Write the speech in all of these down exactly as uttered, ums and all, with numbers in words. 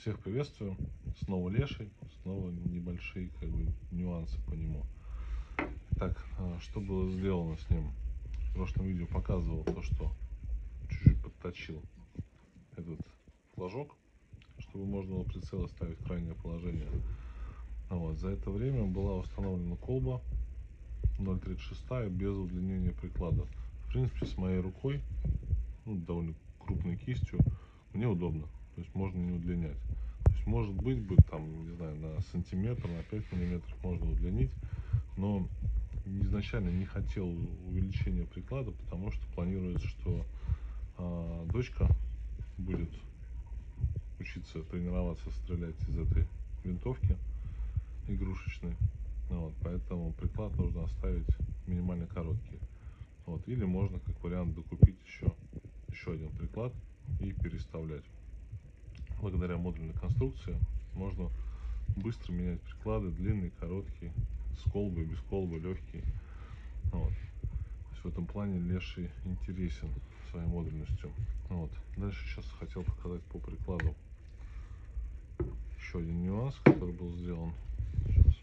Всех приветствую, снова Леший, снова небольшие как бы нюансы по нему. Так, что было сделано с ним? В прошлом видео показывал то, что чуть-чуть подточил этот флажок, чтобы можно было прицел ставить в крайнее положение. Вот. За это время была установлена колба ноль тридцать шесть без удлинения приклада. В принципе, с моей рукой, ну, довольно крупной кистью, мне удобно. То есть можно не удлинять. То есть может быть бы там, не знаю, на сантиметр, на пять миллиметров можно удлинить, но изначально не хотел увеличения приклада, потому что планируется, что а, дочка будет учиться тренироваться стрелять из этой винтовки игрушечной. Вот, поэтому приклад нужно оставить минимально короткий. Вот, или можно как вариант докупить еще, еще один приклад и переставлять. Благодаря модульной конструкции можно быстро менять приклады, длинный, короткий, с колбой, без колбы, легкий. Вот. То есть в этом плане Леший интересен своей модульностью. Вот. Дальше сейчас хотел показать по прикладу еще один нюанс, который был сделан. Сейчас.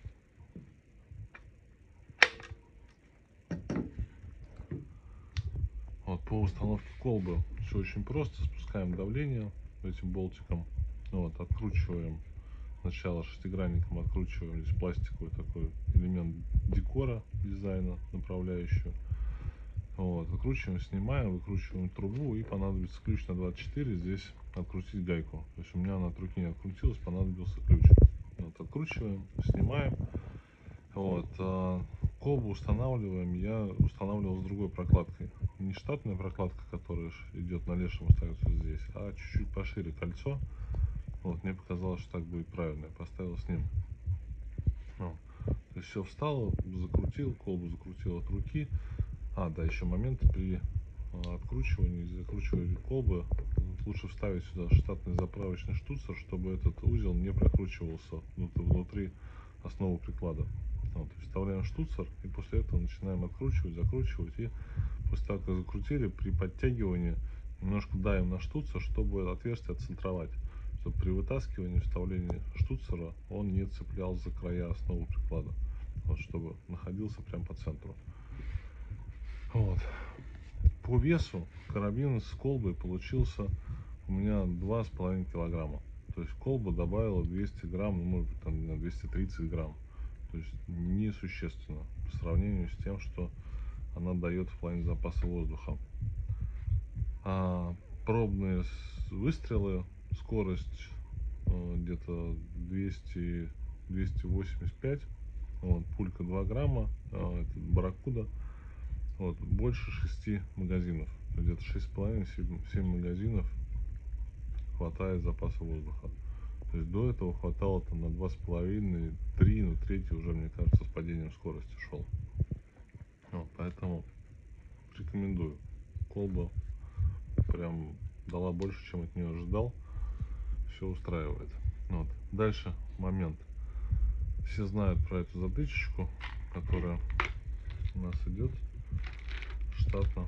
Вот, по установке колбы все очень просто. Спускаем давление этим болтиком. Вот, откручиваем сначала шестигранником, откручиваем здесь пластиковый такой элемент декора, дизайна, направляющую. Вот, выкручиваем, снимаем, выкручиваем трубу, и понадобится ключ на двадцать четыре, здесь открутить гайку. То есть у меня она от руки не открутилась, понадобился ключ. Вот, откручиваем, снимаем. Вот, а колбу устанавливаем, я устанавливал с другой прокладкой. Не штатная прокладка, которая идет на Лешем, ставится здесь, а чуть-чуть пошире кольцо. Вот, мне показалось, что так будет правильно, я поставил с ним. Вот. То есть все встало, закрутил, колбу закрутил от руки. А, да, еще момент при откручивании, закручивании колбы лучше вставить сюда штатный заправочный штуцер, чтобы этот узел не прокручивался внутри основы приклада. Вот, вставляем штуцер и после этого начинаем откручивать, закручивать, и после того, как закрутили, при подтягивании немножко давим на штуцер, чтобы отверстие отцентровать, чтобы при вытаскивании, вставлении штуцера он не цеплял за края основы приклада, вот, чтобы находился прям по центру. Вот. По весу карабин с колбой получился у меня два с половиной килограмма. То есть колба добавила двести грамм, ну, может быть, там на двести тридцать грамм. То есть несущественно по сравнению с тем, что она дает в плане запаса воздуха. А пробные выстрелы, скорость э, где-то двести двести восемьдесят пять, вот, пулька два грамма, э, это барракуда. Вот, больше шести магазинов, где-то шесть с половиной — семь магазинов хватает запаса воздуха. То есть до этого хватало там на два с половиной — три, ну третий уже, мне кажется, с падением скорости шел. Вот, поэтому рекомендую. Колба прям дала больше, чем от нее ожидал. Все устраивает. Вот. Дальше момент. Все знают про эту затычечку, которая у нас идет штатно.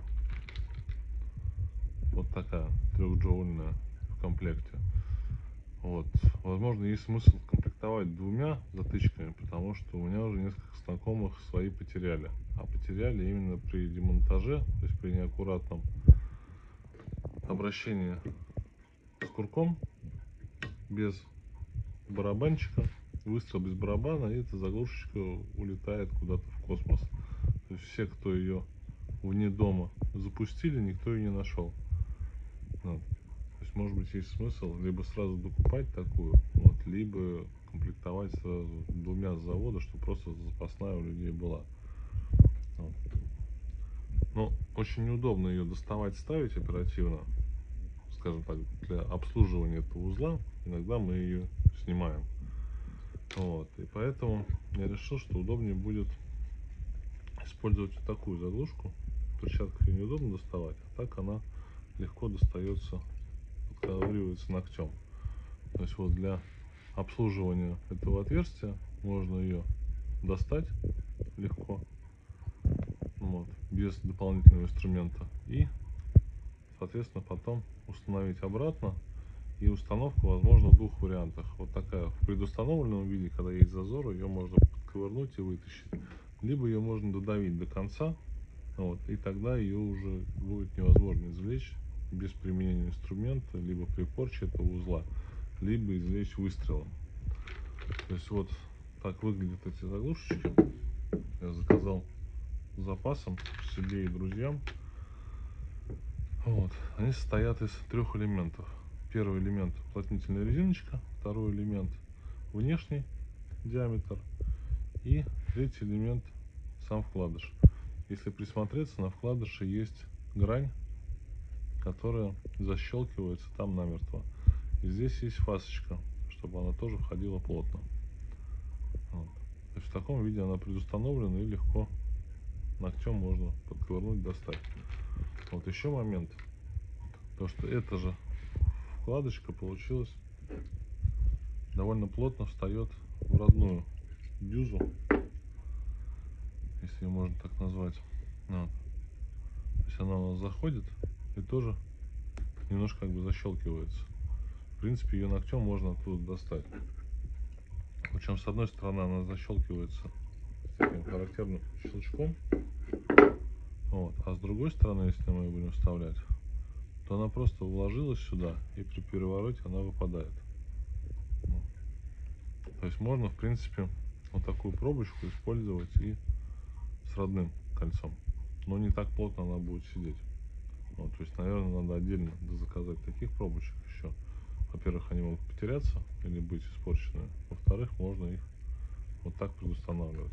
Вот такая трехджоульная в комплекте. Вот. Возможно, есть смысл комплектовать двумя затычками, потому что у меня уже несколько знакомых свои потеряли. А потеряли именно при демонтаже, то есть при неаккуратном обращении с курком, без барабанчика, выстрел без барабана, и эта заглушечка улетает куда-то в космос. То есть все, кто ее вне дома запустили, никто ее не нашел. Вот. То есть, может быть, есть смысл либо сразу докупать такую, вот, либо комплектовать сразу двумя с завода, чтобы просто запасная у людей была. Вот. Но очень неудобно ее доставать, ставить оперативно, скажем так, для обслуживания этого узла. Иногда мы ее снимаем. Вот. И поэтому я решил, что удобнее будет использовать вот такую заглушку. В перчатках ее неудобно доставать, а так она легко достается, подковыривается ногтем. То есть вот для обслуживания этого отверстия можно ее достать легко, вот, без дополнительного инструмента, и соответственно потом установить обратно И установка возможна в двух вариантах. Вот такая в предустановленном виде, когда есть зазор, ее можно ковырнуть и вытащить. Либо ее можно додавить до конца, вот, и тогда ее уже будет невозможно извлечь без применения инструмента, либо при порче этого узла, либо извлечь выстрелом. То есть вот так выглядят эти заглушечки. Я заказал с запасом себе и друзьям. Вот. Они состоят из трех элементов. Первый элемент уплотнительная резиночка, второй элемент внешний диаметр и третий элемент сам вкладыш. Если присмотреться, на вкладыше есть грань, которая защелкивается там намертво. И здесь есть фасочка, чтобы она тоже входила плотно. Вот. То есть в таком виде она предустановлена и легко ногтем можно подковырнуть, достать. Вот еще момент, то что эта же вкладочка получилась довольно плотно встает в родную дюзу, если ее можно так назвать. Вот. То есть она у нас заходит и тоже немножко как бы защелкивается. В принципе, ее ногтем можно оттуда достать. Причем с одной стороны она защелкивается с таким характерным щелчком, вот, а с другой стороны, если мы ее будем вставлять, то она просто вложилась сюда, и при перевороте она выпадает. Вот. То есть можно, в принципе, вот такую пробочку использовать и с родным кольцом, но не так плотно она будет сидеть. Вот, то есть, наверное, надо отдельно заказать таких пробочек еще. Во-первых, они могут потеряться или быть испорчены. Во-вторых, можно их вот так предустанавливать.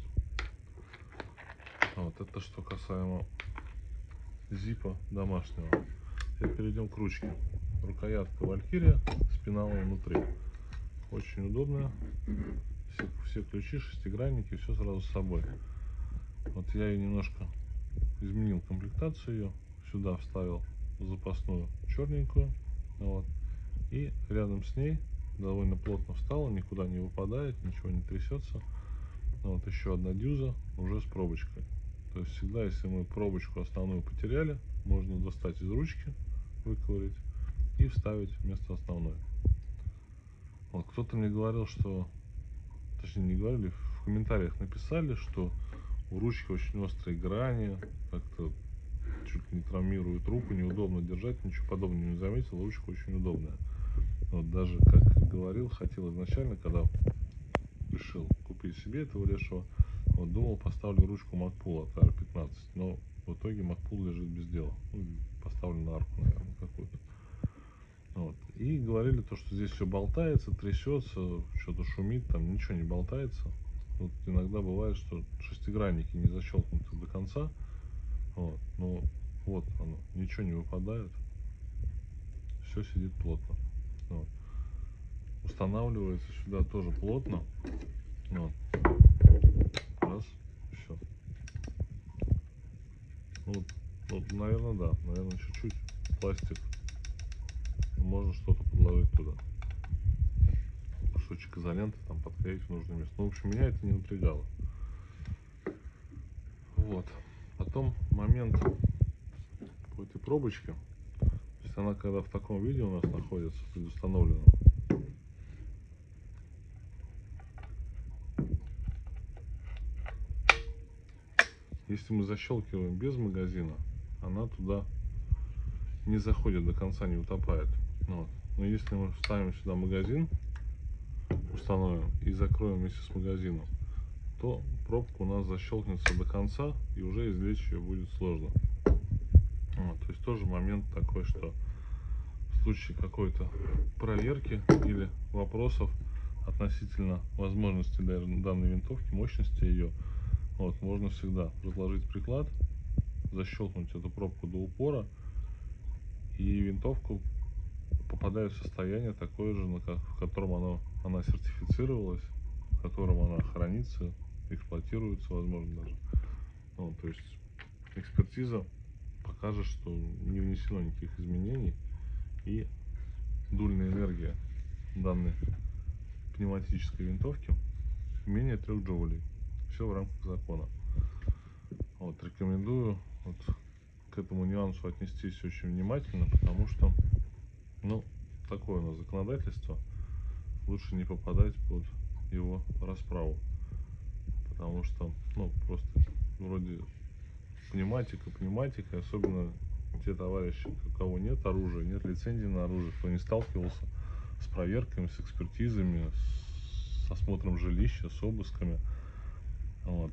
Вот это что касаемо зипа домашнего. Теперь перейдем к ручке. Рукоятка Валькирия с пеналом внутри. Очень удобная. Все, все ключи, шестигранники, все сразу с собой. Вот я ее немножко изменил комплектацию ее. Сюда вставил запасную черненькую. Вот. И рядом с ней довольно плотно встала, никуда не выпадает, ничего не трясется. Вот еще одна дюза уже с пробочкой. То есть всегда, если мы пробочку основную потеряли, можно достать из ручки, выковырять и вставить вместо основной. Вот кто-то мне говорил, что, точнее не говорили, в комментариях написали, что у ручки очень острые грани, как-то чуть ли не травмирует руку, неудобно держать, ничего подобного не заметил, ручка очень удобная. Вот даже, как говорил, хотел изначально, когда решил купить себе этого лешего, вот думал, поставлю ручку Макпула от ар пятнадцать, но в итоге Макпул лежит без дела. Ну, поставлю на арку, наверное, какую-то. Вот. И говорили то, что здесь все болтается, трясется, что-то шумит, там ничего не болтается. Вот иногда бывает, что шестигранники не защелкнуты до конца. Вот. Но вот оно, ничего не выпадает. Все сидит плотно. Вот. Устанавливается сюда тоже плотно. Вот. Раз, все. Вот, вот, наверное, да. Наверное, чуть-чуть пластик. Можно что-то подложить туда. Кусочек изоленты там подклеить в нужное место. Ну, в общем, меня это не напрягало. Вот. Потом момент по этой пробочке. То есть она, когда в таком виде у нас находится, предустановленном, если мы защелкиваем без магазина, она туда не заходит до конца, не утопает. Вот. Но если мы вставим сюда магазин, установим и закроем вместе с магазином, то пробка у нас защелкнется до конца и уже извлечь ее будет сложно. Вот. То есть тоже момент такой, что в случае какой-то проверки или вопросов относительно возможности данной винтовки, мощности ее, вот, можно всегда разложить приклад, защелкнуть эту пробку до упора, и винтовку попадает в состояние такое же, в котором она, она сертифицировалась, в котором она хранится, эксплуатируется, возможно, даже. Вот, то есть экспертиза покажет, что не внесено никаких изменений, и дульная энергия данной пневматической винтовки менее трех джоулей. Все в рамках закона. Вот, рекомендую вот к этому нюансу отнестись очень внимательно, потому что, ну, такое у нас законодательство, лучше не попадать под его расправу. Потому что, ну, просто вроде пневматика, пневматика, особенно те товарищи, у кого нет оружия, нет лицензии на оружие, кто не сталкивался с проверками, с экспертизами, с осмотром жилища, с обысками, вот,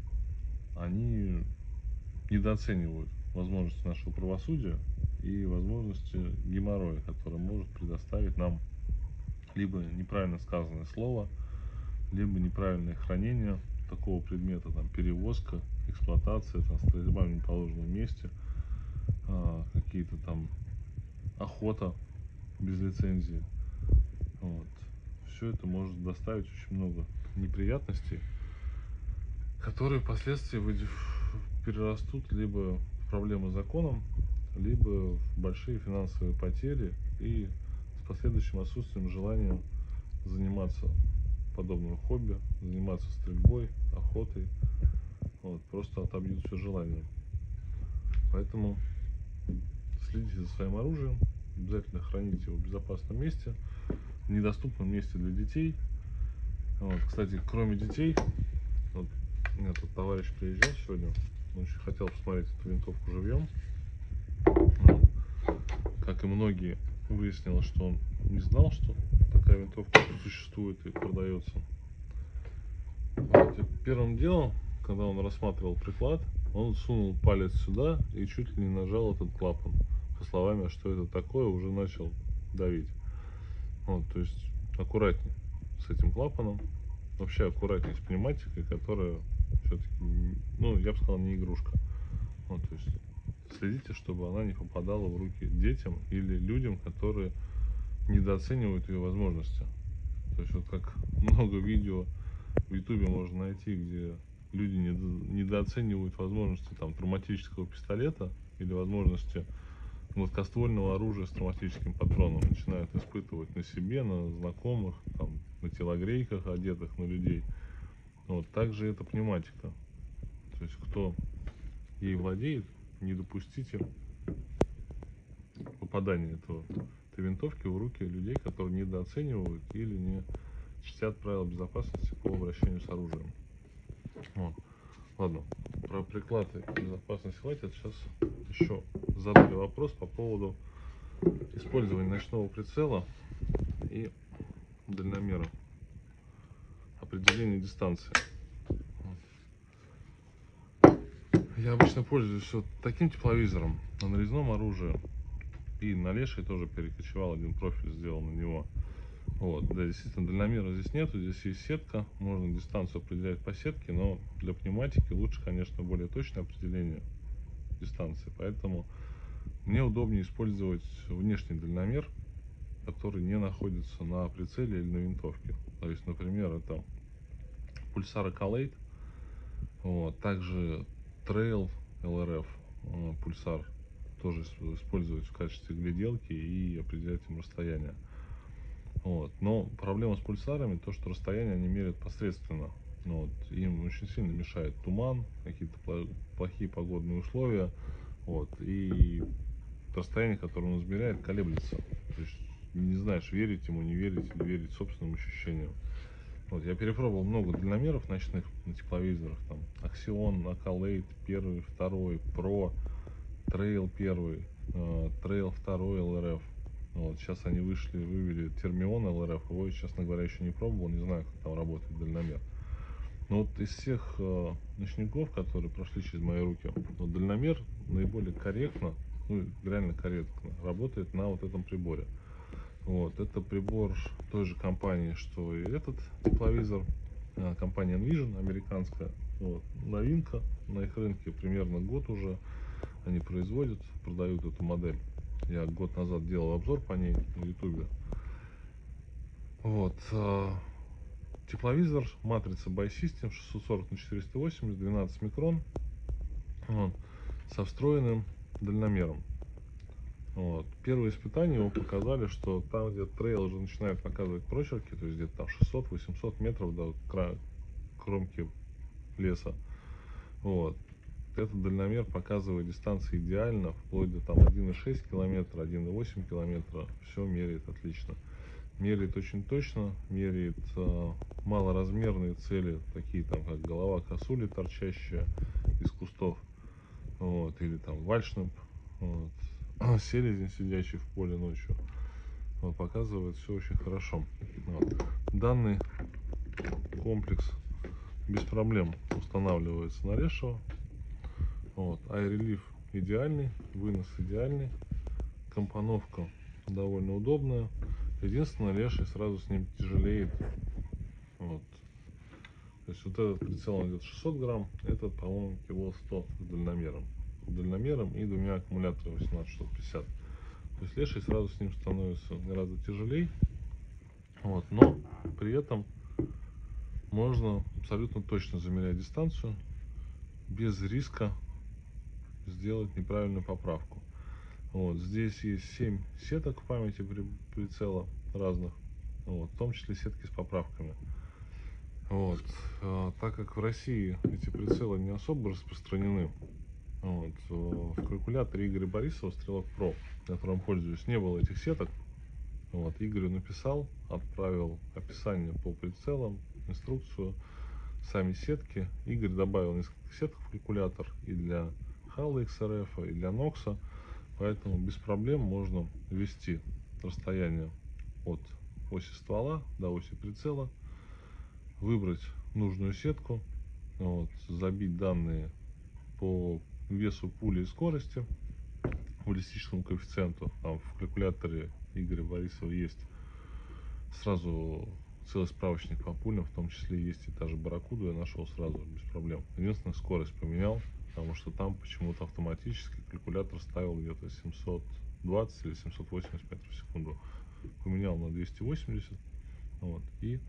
они недооценивают возможности нашего правосудия и возможности геморроя, который может предоставить нам либо неправильно сказанное слово, либо неправильное хранение такого предмета, там, перевозка, эксплуатация, там, стрельба в неположенном месте, а, какие-то там охота без лицензии. Вот. Все это может доставить очень много неприятностей, которые впоследствии перерастут либо в проблемы с законом, либо в большие финансовые потери и с последующим отсутствием желания заниматься подобным хобби, заниматься стрельбой, охотой. Вот, просто отобьют все желание. Поэтому следите за своим оружием, обязательно храните его в безопасном месте, в недоступном месте для детей. Вот, кстати, кроме детей, вот, у меня тут товарищ приезжал сегодня, он очень хотел посмотреть эту винтовку живьем. Вот. Как и многие, выяснилось, что он не знал, что такая винтовка существует и продается. Вот. И первым делом, когда он рассматривал приклад, он сунул палец сюда и чуть ли не нажал этот клапан. Со словами, что это такое, уже начал давить. Вот, то есть аккуратней с этим клапаном. Вообще аккуратней с пневматикой, которая все-таки, ну, я бы сказал, не игрушка. Вот, то есть следите, чтобы она не попадала в руки детям или людям, которые недооценивают ее возможности. То есть вот как много видео в ютубе можно найти, где люди недооценивают возможности там травматического пистолета или возможности гладкоствольного оружия с травматическим патроном, начинают испытывать на себе, на знакомых, там, на телогрейках, одетых на людей. Вот также это пневматика. То есть кто ей владеет, не допустите попадания этого, этой винтовки в руки людей, которые недооценивают или не чтят правила безопасности по обращению с оружием. Вот. Ладно, про приклад и безопасность хватит. Сейчас еще задали вопрос по поводу использования ночного прицела и дальномера, определения дистанции. Я обычно пользуюсь вот таким тепловизором на нарезном оружии, и на лешей тоже перекочевал, один профиль сделал на него. Вот, да, действительно, дальномера здесь нету, здесь есть сетка, можно дистанцию определять по сетке, но для пневматики лучше, конечно, более точное определение дистанции, поэтому мне удобнее использовать внешний дальномер, который не находится на прицеле или на винтовке. То есть, например, это Pulsar Accolade, вот, также Trail эл эр эф Pulsar тоже использовать в качестве гляделки и определять им расстояние. Вот. Но проблема с пульсарами то, что расстояние они меряют посредственно. Вот. Им очень сильно мешает туман, какие-то плохие погодные условия. Вот. И расстояние, которое он измеряет, колеблется. То есть не знаешь, верить ему, не верить или верить собственным ощущениям. Вот. Я перепробовал много дальномеров ночных на тепловизорах. Там Axion, Accolade первый, второй, Pro, Trail первый, Trail второй эл эр эф. Вот, сейчас они вышли, вывели Термион эл эр эф, его я, честно говоря, еще не пробовал, не знаю, как там работает дальномер. Но вот из всех э, ночников, которые прошли через мои руки, вот дальномер наиболее корректно, ну реально корректно работает на вот этом приборе. Вот, это прибор той же компании, что и этот тепловизор, э, компания Envision, американская. Вот, новинка на их рынке, примерно год уже они производят, продают эту модель. Я год назад делал обзор по ней на ютубе. Вот. Тепловизор матрица Buy System шестьсот сорок на четыреста восемьдесят, двенадцать микрон. Вот, со встроенным дальномером. Вот. Первые испытания его показали, что там, где трейл уже начинает показывать прочерки, то есть где-то там шестьсот-восемьсот метров до края кромки леса. Вот. этот дальномер показывает дистанции идеально, вплоть до там один и шесть километра, один и восемь километра. Все меряет отлично. Меряет очень точно, меряет э, малоразмерные цели, такие там как голова косули, торчащая из кустов, вот, или там вальшнеп, вот, селезень, сидящий в поле ночью. Вот, показывает все очень хорошо. Вот. Данный комплекс без проблем устанавливается на Лешего. Вот. Ай-релиф идеальный, вынос идеальный, компоновка довольно удобная. Единственное, Леший сразу с ним тяжелеет. Вот. То есть вот этот прицел идет шестьсот грамм, этот, по-моему, кило сто с дальномером. С дальномером и двумя аккумуляторами восемнадцать шестьсот пятьдесят. То есть Леший сразу с ним становится гораздо тяжелее. Вот. Но при этом можно абсолютно точно замерять дистанцию без риска сделать неправильную поправку. Вот, здесь есть семь сеток в памяти прицела разных, вот, в том числе сетки с поправками. Вот, а, так как в России эти прицелы не особо распространены, вот, в калькуляторе Игоря Борисова Стрелок Про, которым пользуюсь, не было этих сеток. Вот, Игорю написал, отправил описание по прицелам, инструкцию, сами сетки. Игорь добавил несколько сеток в калькулятор и для Хала икс эр эф, и для Нокса. Поэтому без проблем можно ввести расстояние от оси ствола до оси прицела, выбрать нужную сетку, вот, забить данные по весу пули и скорости, баллистическому коэффициенту. Там в калькуляторе Игоря Борисова есть сразу целый справочник по пулям, в том числе есть и та же барракуду, я нашел сразу без проблем. Единственное, скорость поменял, потому что там почему-то автоматически калькулятор ставил где-то семьсот двадцать или семьсот восемьдесят метров в секунду. Поменял на двести восемьдесят. Вот, и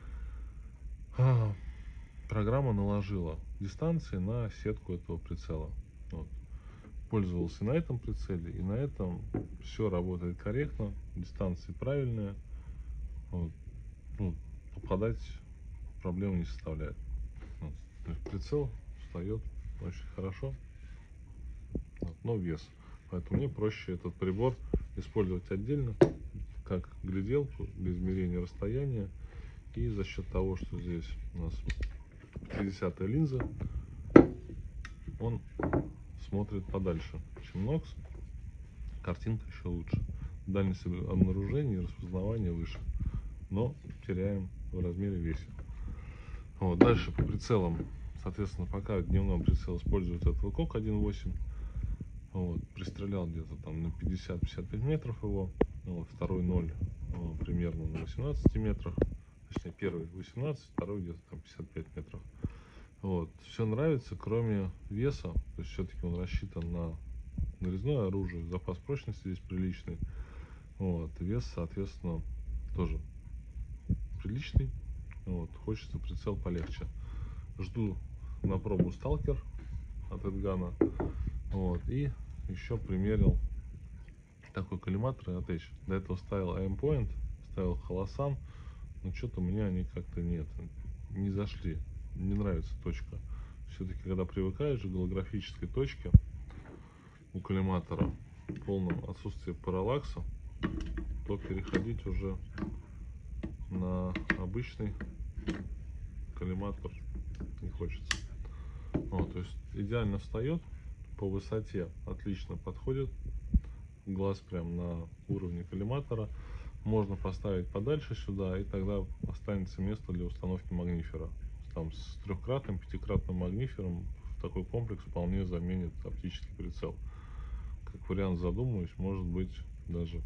а, программа наложила дистанции на сетку этого прицела. Вот. Пользовался на этом прицеле, и на этом все работает корректно, дистанции правильные. Вот. Ну, попадать проблемы не составляет. Вот. То есть прицел встает очень хорошо, вот, но вес. Поэтому мне проще этот прибор использовать отдельно, как гляделку для измерения расстояния. И за счет того, что здесь у нас пятидесятая линза, он смотрит подальше, чем Нокс. Картинка еще лучше. Дальность обнаружения и распознавания выше, но теряем в размере весе. Вот, дальше по прицелам, соответственно, пока в дневном прицел использует этот Кок один и восемь. Вот, пристрелял где-то там на пятьдесят — пятьдесят пять метров его. Вот, второй ноль вот, примерно на восемнадцати метрах. Точнее, первый восемнадцать, второй где-то там пятьдесят пять метров. Вот, все нравится, кроме веса. То есть все-таки он рассчитан на нарезное оружие. Запас прочности здесь приличный. Вот, вес, соответственно, тоже приличный. Вот, хочется прицел полегче. Жду на пробу Сталкер от Эдгана. Вот, и еще примерил такой коллиматор от H. До этого ставил Aimpoint, ставил Холосан, но что-то у меня они как-то нет, не зашли. Не нравится точка. Все-таки, когда привыкаешь к голографической точке у коллиматора, в полном отсутствии параллакса, то переходить уже на обычный коллиматор не хочется. Вот, то есть идеально встает, по высоте отлично подходит, глаз прям на уровне коллиматора. Можно поставить подальше сюда, и тогда останется место для установки магнифера. Там с трехкратным, пятикратным магнифером такой комплекс вполне заменит оптический прицел. Как вариант, задумаюсь, может быть, даже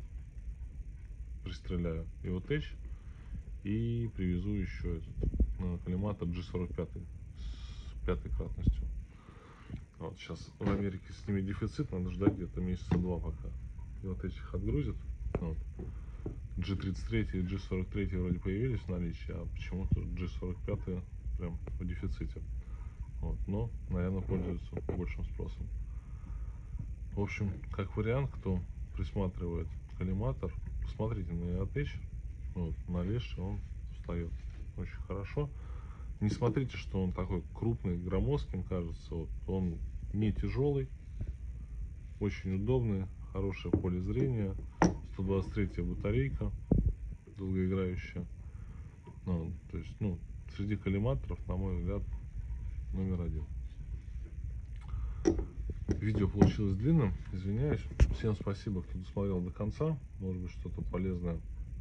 пристреляю и вот H, и привезу еще этот на коллиматор джи сорок пять с пятой кратностью. Вот сейчас в Америке с ними дефицит, надо ждать где-то месяца два пока. И вот этих отгрузят. Вот. джи тридцать три и джи сорок три вроде появились в наличии, а почему-то джи сорок пять прям в дефиците. Вот. Но, наверное, пользуются большим спросом. В общем, как вариант, кто присматривает коллиматор, посмотрите на и эй ти эйч. Вот, на Леше он встает очень хорошо. Не смотрите, что он такой крупный, громоздким кажется. Вот он не тяжелый, очень удобный, хорошее поле зрения, сто двадцать третья батарейка, долгоиграющая. Ну, то есть, ну, среди коллиматоров, на мой взгляд, номер один. Видео получилось длинным, извиняюсь. Всем спасибо, кто досмотрел до конца. Может быть, что-то полезное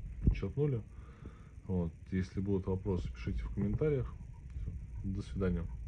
подчеркнули. Вот. Если будут вопросы, пишите в комментариях. До свидания.